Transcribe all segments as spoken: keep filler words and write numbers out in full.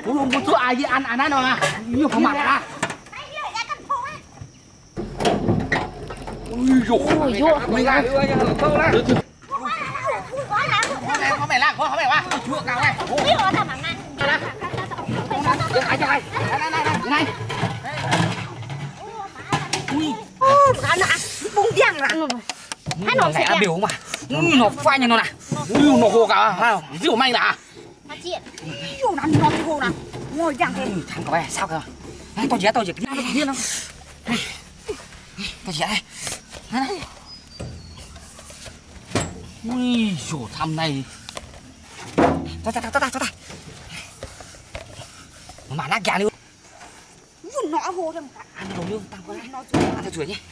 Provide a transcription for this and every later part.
Ủa một số ai với anh anh nó à nhiều không mặt à. Ui dồi ôi dồi mày ra câu lá có mày la có mày quá chua cao này biết rồi tao mà ngay đây đây đây đây này ui cái nó bung giang là thấy nó sẽ biểu mà nó phai như nó nè ui nó hồ cả ha rượu may là mà chuyện ui nó nó hồ nè ngồi giang thế thằng có bé sao cơ tao dễ tao dễ cái nó điên không tao dễ đây ui dồi thăm này cho ta cho ta cho ta mà nát gà luôn nó hồ thêm ăn đồ luôn tao có nó ăn theo chuột nhé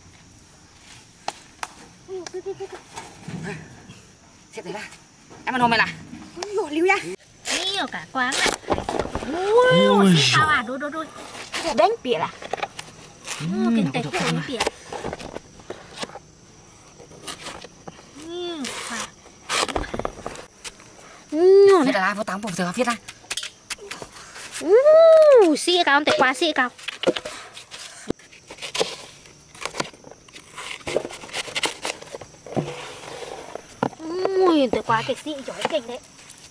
xếp đấy ra em ăn hôm mày là ui lưu ra nhiều cả quán ạ ui sao à đôi đôi đôi đánh bịa à kinh tế của đánh bịa viết ra vô tám bộ giờ viết ra uh xị cao không thể quá xị cao ui thể quá cái xị giỏi kinh đấy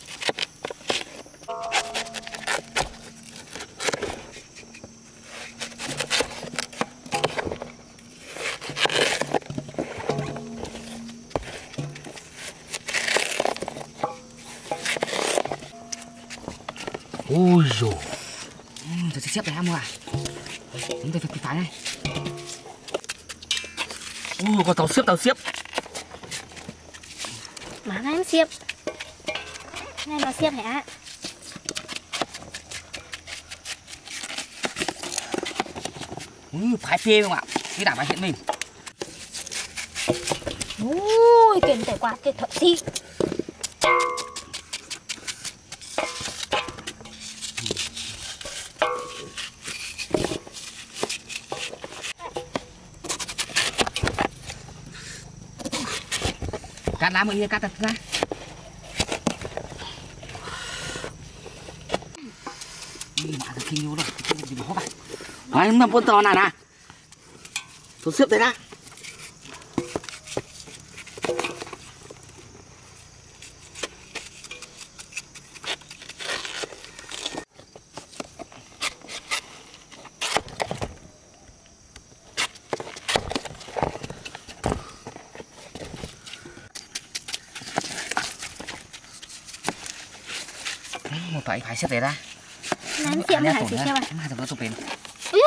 ôi dồi tôi sẽ xếp để mua à chúng tôi phải phải này ui có tàu xếp tàu xếp mà này em xếp này nó xếp hả ui phải phê không ạ cái đảm bảo hiện mình ui tiền tài quá cái thật xị cắt lá mới cắt thật ra đi mà thật kinh nhiều rồi không gì mà hốt à nói em nằm con to này nè tôi xếp đấy ra một phải phải xếp đấy ra ném xiêm hay xếp à mà thằng nó tụt bên ui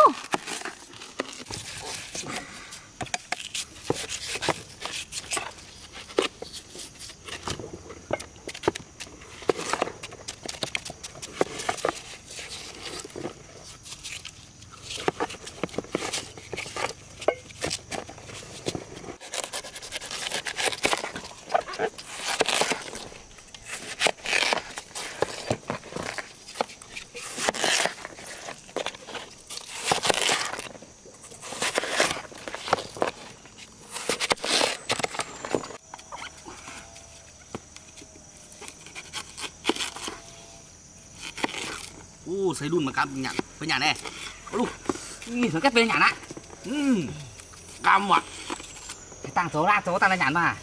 u xây đun mà cam nhạn với nhà này lu nhìn xuống cách về nhà lại cam mà tăng số ra số tăng lên nhạn mà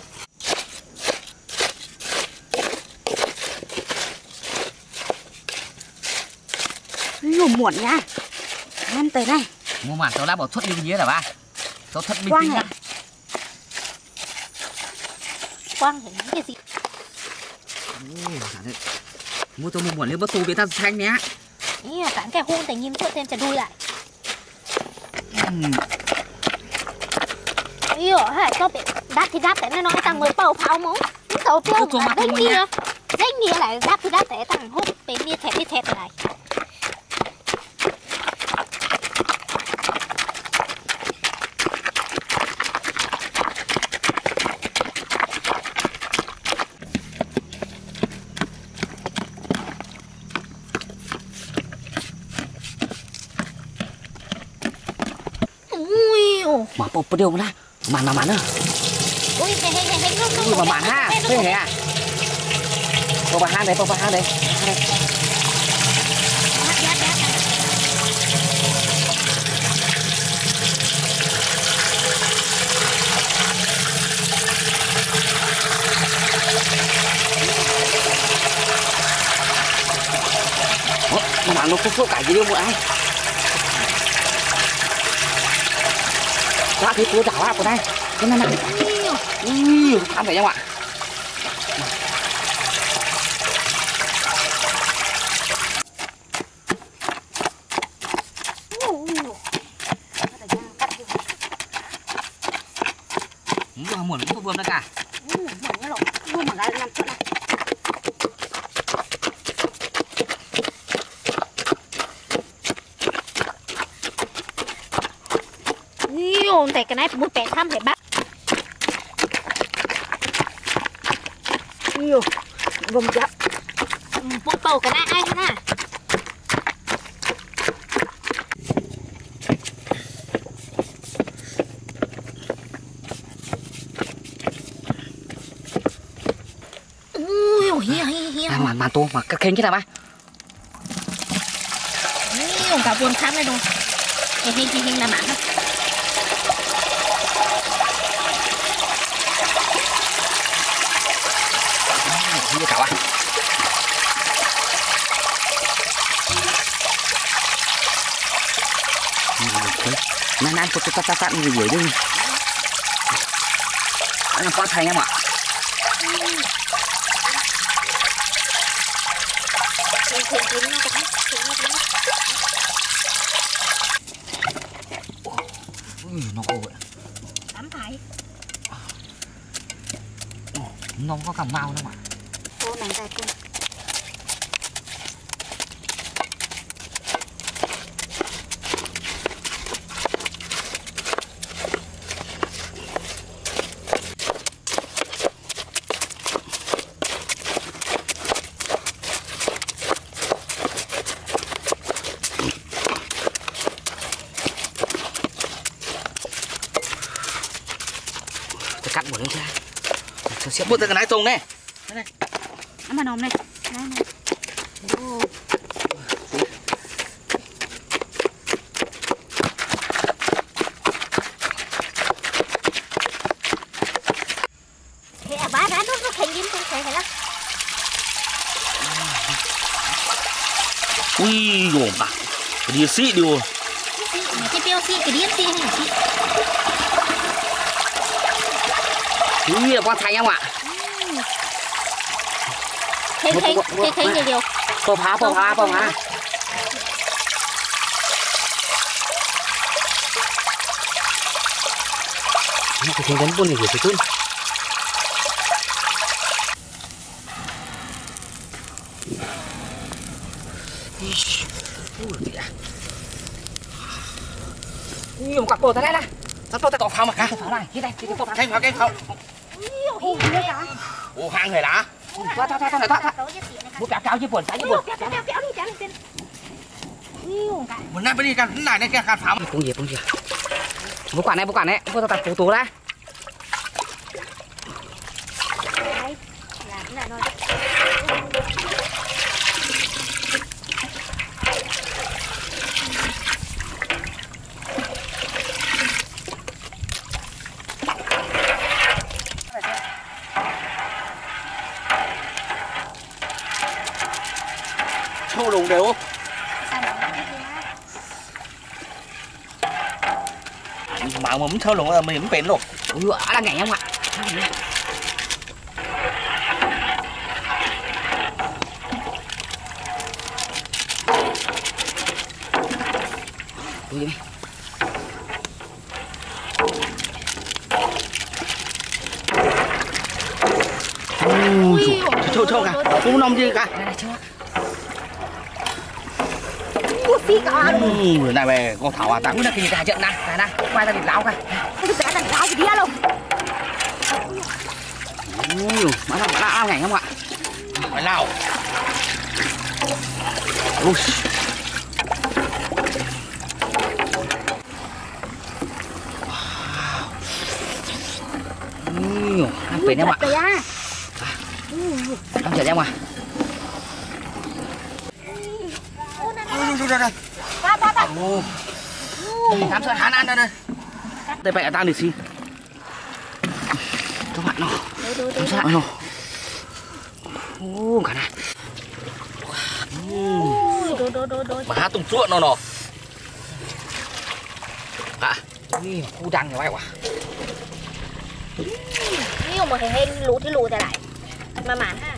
nhiều muộn nha ăn tới đây mua màn số lá bảo xuất đi cái gì là ba số thất bình tĩnh quang hình cái gì mua tôi mua muộn lên bắt tu với ta xanh nhé ý là cắn cái hôn thành nhím chuột thêm chả đuôi lại ý ở hả cho bị đáp thì đáp để nó nói tăng mới bầu pháo móng tàu tiêu đánh kia đánh kia lại đáp thì đáp để tăng hút để nia thẹt nia thẹt lại mà bộ bộ điều mà màn mà màn nữa ui hề hề hề ui mà màn ha thế hề à bộ bà ha đấy bộ bà ha đấy mà nó phúc phúc cả gì đâu mọi ai. Đó thì cua đảo à của đây. Cái này này. Ui, ăn phải không ạ? Muốn muốn cũng vừa đó cả. Muốn nó rồi. Muốn mà ra làm chuyện này. Nhiều, tại cái này một bẻ thăm phải bắt. Nhiều. Vòng chậm. Một bầu cái này ai thế nào? Hiya hiya hiya. Mà mà tôi mà khen chứ nào ba. Nhiều cả buồn khám này đâu. Hình hình hình là mảng không? Hiya cả ba. Nan nan tôi tôi tôi tôi người gì đi. Anh có thay không ạ? Ui, nó cô vậy. Tắm phải. Nó có cả mau đâu mà. Cô này tay cô. Cắt một cái ra. Sẽ bớt cái này trồng này. Đây này. Ăn mà nồng này. Đây này. Ô. Thế à bá đã nó nó thành điểm không phải là. Ui dồi bà. Cái đi xị đi rồi. Cái tiêu xị cái điểm xị hay là xị? Ui là con thay không ạ? Thấy thấy thấy thấy nhiều điều. Bò phá bò phá bò phá. Nó cái đánh buôn này của tôi. Ui một cặp bò thế này nè. Nó tôi tao phao mà cả. Phao này, cái này, cái phao cái phao cái phao. Ủa hàng người đã. Thôi thôi thôi thôi thôi. Bố kéo kéo chứ buồn, trái chứ buồn. Kéo kéo kéo đi kéo đi xin. Muốn nãy đi can này này cái can pháo. Cũng gì cũng gì. Bố quản này bố quản này, bố tao đặt phố tố ra. Đây. Làm cái này thôi. Châu đồng đều. Mà mà muốn châu đồng là mình cũng bền luôn. Ui là ngày không ạ? Ui đi. Ui châu châu cả. Không nông gì cả. Đây này châu. Ui, này về con thảo à tao cũng đã kinh cả trận này, này này, quay ra đỉnh lão cả. Cái bé đỉnh lão gì đi luôn. Ui, má thằng đã ao ngảnh không ạ? Phải lao. Ui. Ui, ăn bền em ạ. Ăn chảy em à? Ui, đây đây. Ba ba ba. Ồ. Làm sao hắn ăn đây đây. Đây vậy tao được gì? Các bạn nó. Làm sao nó. Ô cả này. Ui, đồ đồ đôi đôi đôi mà tung chuột nó nó à đi khu đăng như vậy quá nhiều mà hay lú thì lú lại mà màn ha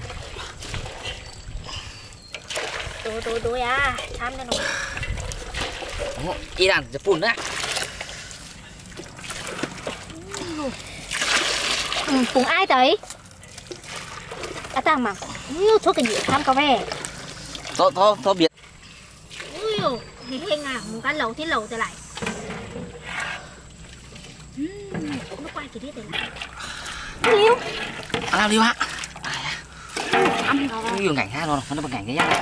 đôi đôi đôi à tham cho nó y đànจะฝุ่นนะ ừ, cùng ai tới à tàng mà nhiều số cái gì tham cà phê thôi thôi thôi biệt ui dồi thì hình à một cái lẩu thì lẩu trở lại nó quay cái đi để lại liêu ăn làm liêu hả ăn nhiều ngành ha rồi nó bằng ngành cái nhá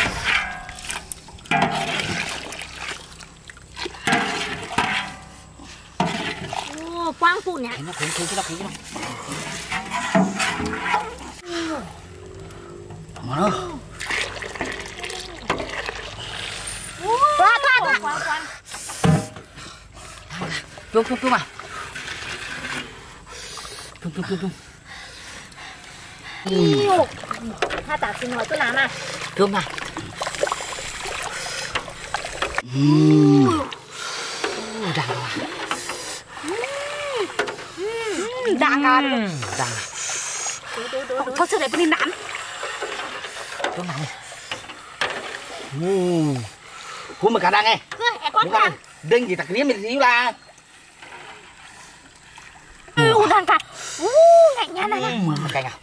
ô quang phụ nhỉ nó khí khí nó khí nó mà nó qua qua qua qua chung chung chung à chung chung chung chung yêu hai tạ xin hỏi tôi làm à chung à đằng à đằng à đằng thôi sao lại đi nắn chung nào cú mà cả đằng nghe đinh gì tặc riếm mình xíu là u đằng cả u ngạnh nha này mà cạnh à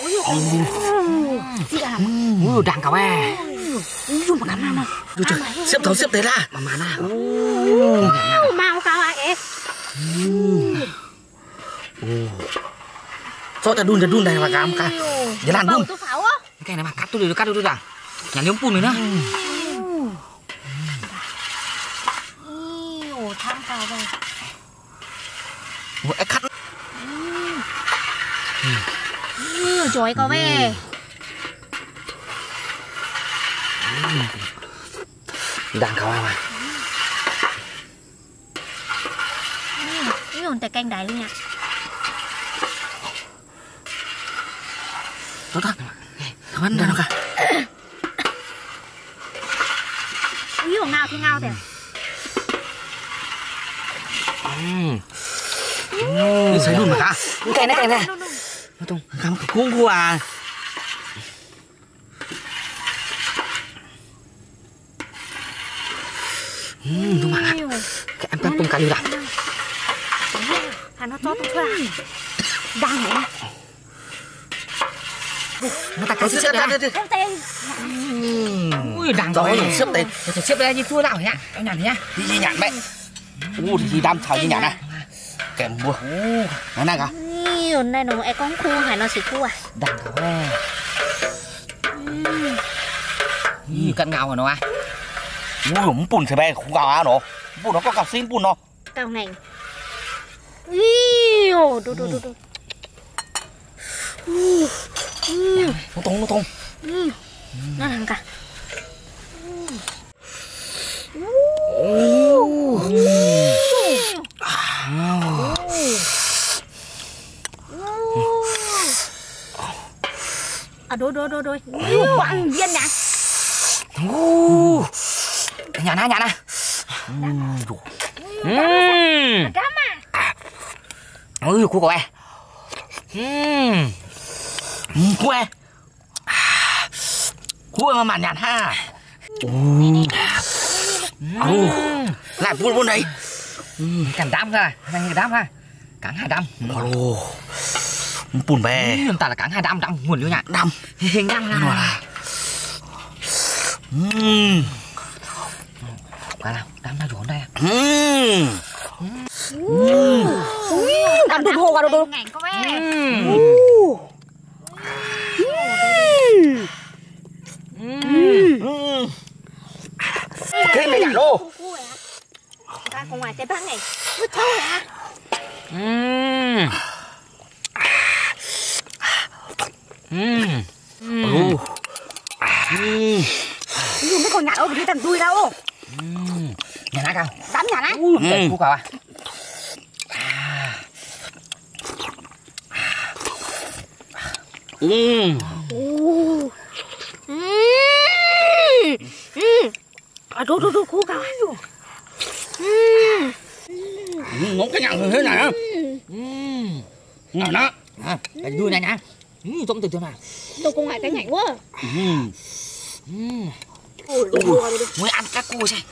gì à u đằng cả ba u mà cắm nào rồi trời xếp thấu xếp thế ra mà mà na mau cao ai cho ta đun ta đun này mà cam ca để làm đun tôi pháo á cái này mà cắt tôi được cắt tôi được nhà liếm phun rồi nữa ồ tham cao rồi một cắt trời có về đang cao mà ví dụ tại canh đáy luôn nha tốt thật thằng anh ra đâu cả ví dụ ngao thì ngao thế thấy luôn mà cả cái này cái này nó tung cắm cái cuống cua à tung mà cái em tung cả đi đã thằng nó cho tung chưa đang này nó ta cái xếp ra ui đằng rồi xếp đây xếp đây như chua nào nhá anh nhàn nhá đi gì nhàn mẹ u thì đam thảo như nhàn này kèm bùa nó này cả nhiều này nó ai con khu hay nó chỉ khu à đằng cả ve như cắt ngào rồi nó à u lủng bùn sẽ bé khu gạo à nó bùn nó có cà xin bùn nó cao này nhiều đồ đồ đồ đồ nó tung nó tung nó làm cả à đôi đôi đôi đôi ăn viên nhá nhà na nhà na đám à ui cô coi cua cua mà mặn nhạt ha lại buôn buôn đấy cắn đám ra hai đám ha cắn hai đám bùn bè ta là cắn hai đám đám nguồn liêu nhạt đám hình đám là cái nào đám ra chỗ đây đám đục hồ vào đâu ngảnh có vẻ cái này đâu ra ngoài cái băng này nó trâu hả ừm ừm ừm nhưng mấy con nhạn đâu đi tầm đuôi đâu nhà nát không đám nhạn á ừ cua à ừm ừm ừm À đu đu đu khu cả. Ngon cái nhằng thế này á. Ngon đó. À, vui này nha. Tôm từ từ nào. Tôi cũng ngại cái nhảy quá. Mới ăn các cô xem.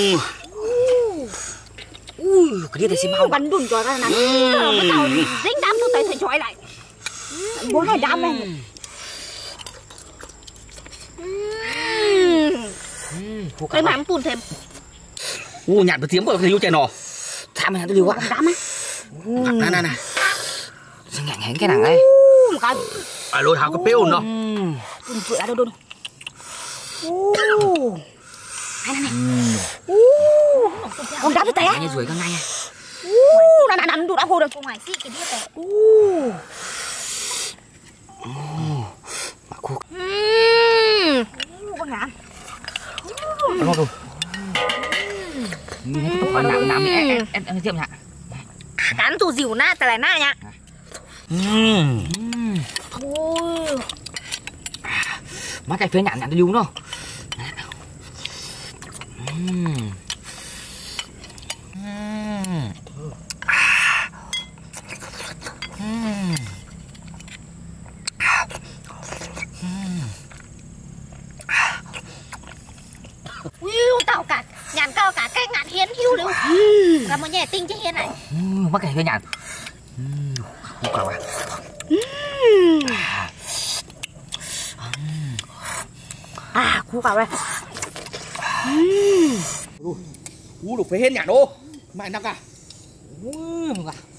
Ui, cái đĩa này xem mau. Bắn đùn cho ra này. Bắt đầu dính đám tôi tới thầy chói lại. Bố hai đám này. Cái mà em tuôn thêm. Ui, nhạt một tiếng của thầy yêu chè nọ. Tham này tôi liều quá. Đám á. Này này này. Sao ngạnh hén cái nào đây? Một cái. À lôi hào có béo nó. Đừng chữa đâu đâu. Này này. Ông đáp với tay á. Như rủi cả ngay à. Nó đã nắn đủ đã khô được. Ngoài xị cái đĩa này. Mà cô. Con ngã. Nó rồi. Nhìn thấy cái quả nạm nạm em em em em tiệm nhá. Cắn tù dìu na tại lại na nhá. Ôi. Mắt cái phía nhạn nhạn tôi lưu nó. Ui, tao cả nhàn cao cả cái ngạn hiến hưu luôn. Cả một nhà tinh chứ hiến này. Mắt cái phía nhạn. Không cầu à. À, khu vào đây. Ui, được phải hết nhạn đô. Mày nặng à. Ui,